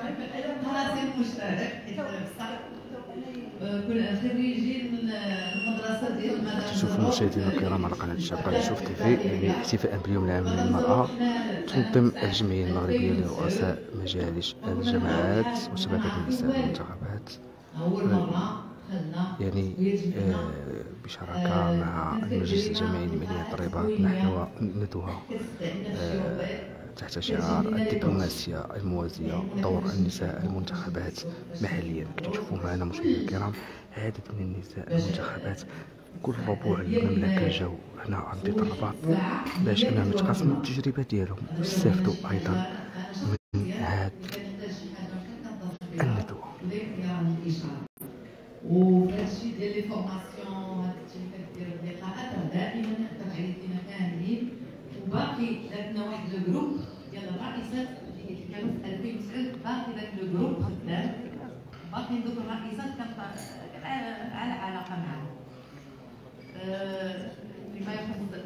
نصيب مشترك بصح كل خريجين المدرسه ديال المدارس. شوفوا مشاهدينا الكرام على قناه الشرق شوف تي في، يعني احتفاء باليوم العالمي للمراه تنظم الجمعيه المغربيه لرؤساء مجالس الجماعات وشبكه النساء والمنتخبات، يعني بشراكه مع المجلس الجمعي لمدينه الرباط نحو ندوه تحت شعار الدبلوماسية الموازية دور النساء المنتخبات محليا. تشوفوا معنا مشاهدينا الكرام عدد من النساء المنتخبات كل ربوع المملكة جاو هنا عند الرباط باش انهم يتقاسموا التجربة ديالهم ويستافدوا ايضا من هاد الندوة. وهادشي ديال لي فورماسيون هاد الشركات ديال اللقاءات دائما نقدر علينا كاملين. وباقي درنا واحد لو جروب ديال الرئيسات اللي كانوا في 2009، باقي داك لو جروب خدام، باقي دوك الرئيسات كانت على علاقه معاهم. فيما يخص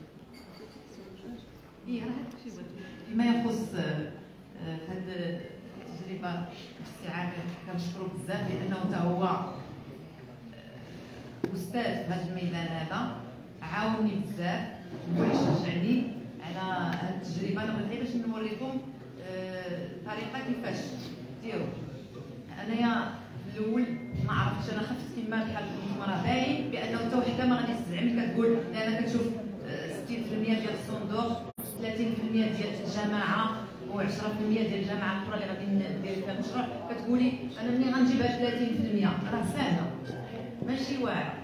فيما يخص هاد التجربه السي عامر كنشكرو بزاف لانه حتى هو استاذ في هذا الميدان هذا، عاوني بزاف ويشجعني على هذه التجربه. انا بغيت باش نوريكم الطريقه كيفاش ديروا. انايا في الاول ما عرفتش، انا خفت كما بحال كنتم راه باين بانه حتى وحده ما غاديش تزعم كتقول انا كتشوف 60% ديال الصندوق، 30% ديال الجماعه و10% ديال الجماعه الاخرى اللي غادي ندير فيها المشروع، كتقولي انا ملي غنجيبها 30% راه سهله ماشي واعره.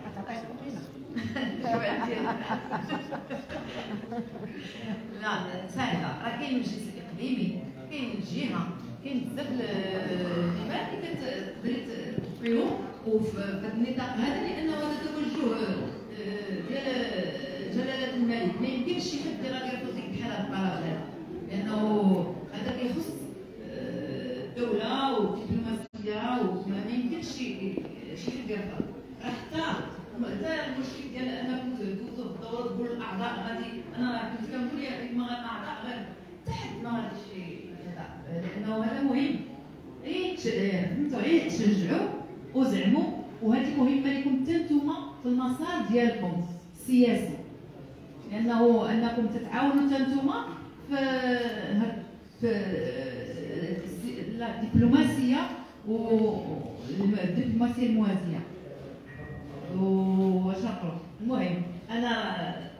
لا سهله، راه كاين المجلس الاقليمي، كاين الجهه، كاين بزاف الجهات اللي كتقدري تطبقيهم وفي هذا النطاق هذا، لانه هذا توجه ديال جلاله الملك. ما يمكنش شي حد يدير يرفض لك بحال هذا القرار هذا، لانه هذا كيخص الدوله والدبلوماسيه وما يمكنش شي حد يرفض. حتى المشكل ديال انكم توصلوا الدوره تقول الاعضاء غادي، انا راه كنت كنقول ياك ما غير الاعضاء غير تحت ما غاديش هذا، لانه هذا مهم. فهمتوا، تشجعوا وزعموا، وهذه مهمه لكم حتى نتوما في المسار ديالكم السياسي، لانه انكم تتعاونوا حتى نتوما في الدبلوماسيه والدبلوماسيه الموازيه. واش نقول؟ المهم انا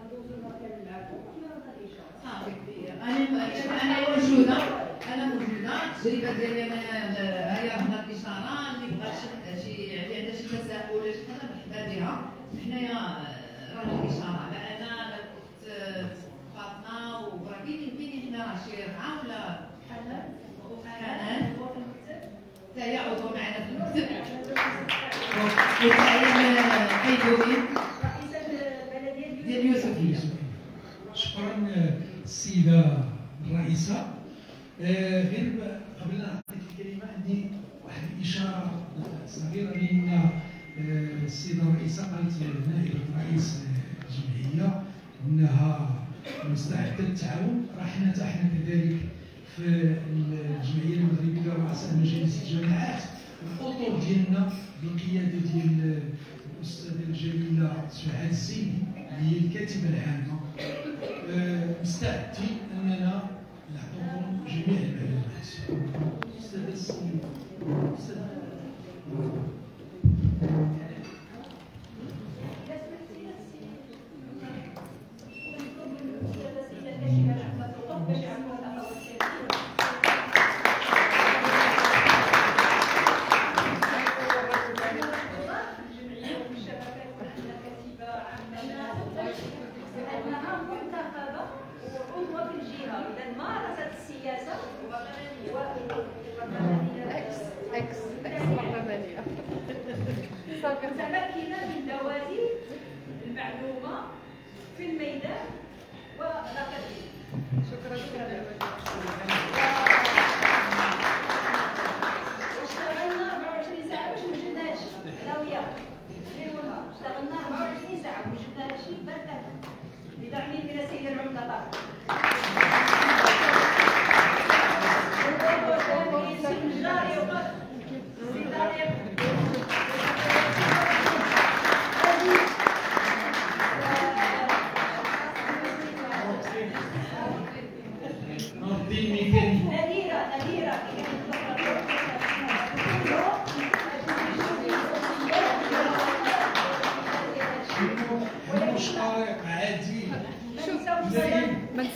موجوده، التجربه ديالي انايا هي هنا الاشاره اللي بغات شي عندها شي تساؤل ولا شي حاجه مرحبا بها. حنايا راه الاشاره لا انا لا كنت فاطمه وراه كاينين حنا راه شي 4 ولا حنان حتى هي عضو معنا في المكتب، ديال يوسفيه. شكرا السيده الرئيسه. غير قبل ان اعطيك الكلمه عندي واحد الاشاره صغيره، لان السيده الرئيسه قالت نائبه رئيس الجمعيه انها مستعده للتعاون. راه حنا كذلك في الجمعيه المغربيه لرؤساء مجالس الجماعات الاطر ديالنا بالقياده ديال الاستاذه الجليله سعاد الزيني اللي هي الكاتبه العامه، مستعدين اننا نعطيكم جميع المعلومات. استاذه الزيني متمكنه من دوالي المعلومه في الميدان ولقد شكرا. اشتغلنا 24 ساعه باش ما وجدناش، انا وياك اشتغلنا 24 ساعه ما وجدناش بردان بدعم من السيد العمده طارق.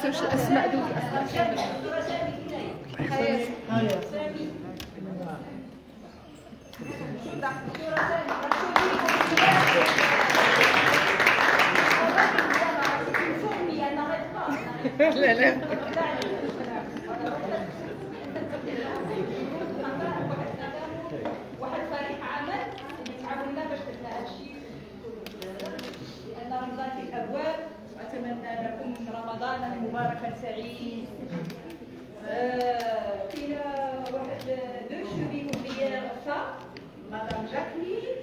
نكتبش الاسماء دوك لا لا واحد فريق عمل اللي تعاوننا باش درنا هذا الشيء، لان رمضان في الابواب، واتمنى لكم رمضانا مباركا سعيد. فينا واحد دو شوفي اوبليير اخرى، مدام جاكلين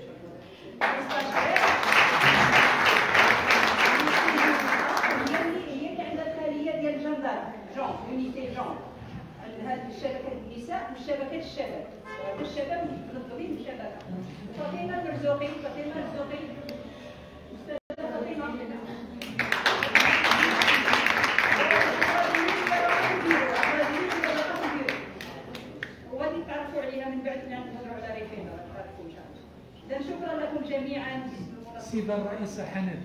هي اللي عندها الخليه ديال الجندر جون يونيتي جون، هذه شبكه النساء وشبكه الشباب، الشباب منظمين بالشبكه. فاطمه مرزوقي، فاطمه مرزوقي، استاذه فاطمه وغادي تعرفوا عليها من بعد نهضروا على ريفينا، تعرفوا ان شاء الله. اذا شكرا لكم جميعا. السيده الرئيسه حنان.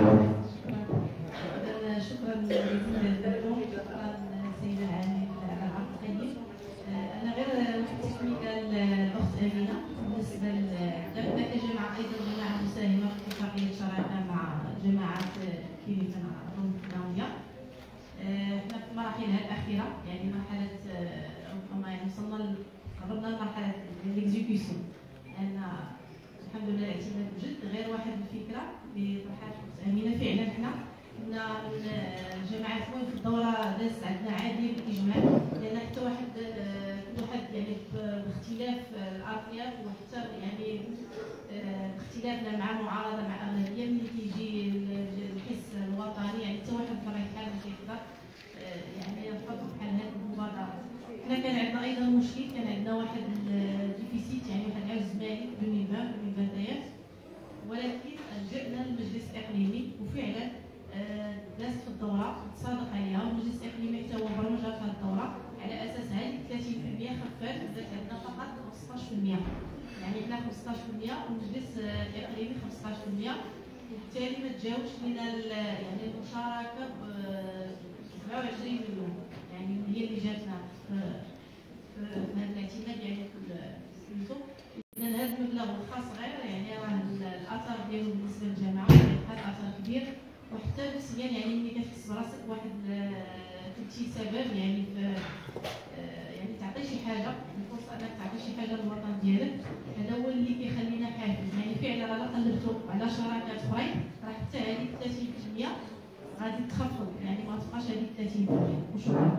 شكرا جزيلا لكم، شكرا سيدة العامل على العرض الطيب. انا غير تكمله الاخت امينه بالنسبه لنا كجماعه، ايضا جماعه مساهمه في اتفاقيه شراكه مع جماعات كليفه رومانيا. احنا في مراحلها الاخيره، يعني مرحله ربما يعني قربنا لمرحله الاكزيكيسيون، لان الحمد لله الاعتماد بجد. غير واحد الفكره بطرحات الاخت امينه، فعلا احنا كنا من الجماعات المهم في الدوره دازت عندنا عادي بالاجمال، لان حتى واحد كل واحد يعني باختلاف الاطياف وحتى يعني اختلافنا مع معارضه مع اغلبيه، ملي كيجي الحس الوطني يعني حتى واحد في الرحال ما كيقدر يعني يرفض بحال هذه المبادره. حنا كان عندنا ايضا مشكل، كان عندنا واحد الديفيسيت، يعني واحد العجز مالي 2021، ولكن لجأنا للمجلس الاقليمي وفعلا دازت في الدوره تصادق عليها، والمجلس الاقليمي حتى هو برمج هذه الدوره على اساس هذه 30% خفات، ولات عندنا فقط 15%، يعني حنا 15% والمجلس الاقليمي 15%، وبالتالي ما تجاوبش لنا يعني المشاركه ب 27 مليون، يعني هي اللي جاتنا في هذا الاعتماد، يعني سميتو لان هذا المبلغ الخاص غير يعني راه الاثر ديالو بالنسبه للجامعه كيبقى اثر كبير، وحتى نفسيا يعني ملي كتحس براسك واحد كنتي سبب يعني في يعني تعطي شي حاجه، الفرصه انك تعطي شي حاجه للوطن ديالك، هذا هو اللي كيخلينا حافز. يعني فعلا راه قلبتو على شراكات اخرين، راه حتى هذه 30% غادي تخفض، يعني ما تبقاش هذه 30%. وشكرا.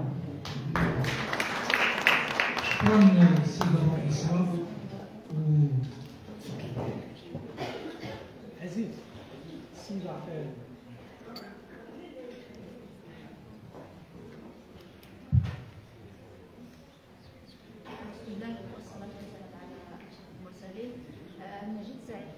شكرا السيده الرئيسه. عزيز السيده عفاف. بسم الله والصلاة والسلام على المرسلين. أنا جد سعيدة.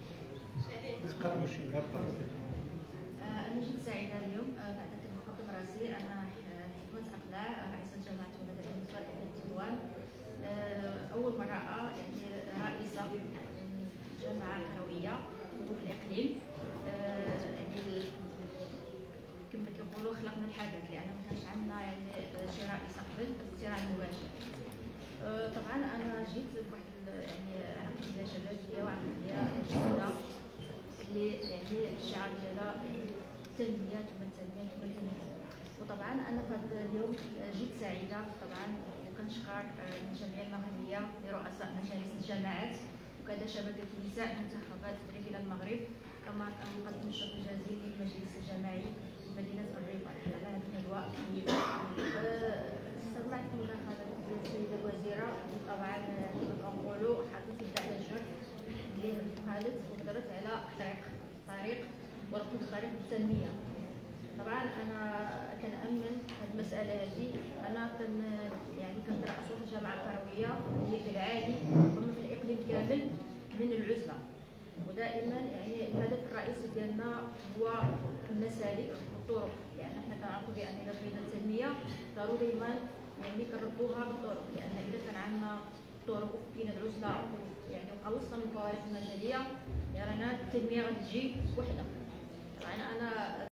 أنا جد سعيدة اليوم بعد تقدم راسي. أنا حكمة أقلاع رئيسة جامعة ولاد النساء الديوان. أول مرة يعني رئيسة جامعة قروية في الإقليم. يعني كما كنقولوا خلقنا الحدث، لأن ما كانش عندنا يعني شي رئيسة قبل بالاقتراع المباشر. طبعا انا جيت بواحد يعني عقليه شبابيه وعقليه جديده اللي يعني الشعار ديالها التنميه ثم التنميه ثم التنميه. وطبعا انا في هذا اليوم جيت سعيده طبعا، وكنشكر الجمعيه المغربيه لرؤساء مجالس الجامعات وكذا شبكه النساء منتخبات الى المغرب، كما نقدم الشكر الجزيل للمجلس الجامعي مدينه الرباط على هذه الندوه. استمعت مداخله السيده الوزيره، طبعا كما كنقولوا حطيت يد على جرح اللي قالت وهضرت على طريق ورقم طريق التنميه. طبعا انا كنامن هذه المساله هذه، انا يعني كنترأس واحد الجامعه القرويه اللي في العالي ومن في الاقليم كامل من العزله، ودائما يعني الهدف الرئيسي ديالنا هو المسالك والطرق، لان حنا كنعرفوا بان اذا بغينا التنميه ضروري يعني كنربوها بالطرق، لان اذا كان عندنا طرق وفينا العزله يعني وخلصنا من الكوارث المجاليه، يعني رانا التنميه غتجي وحده. طبعا انا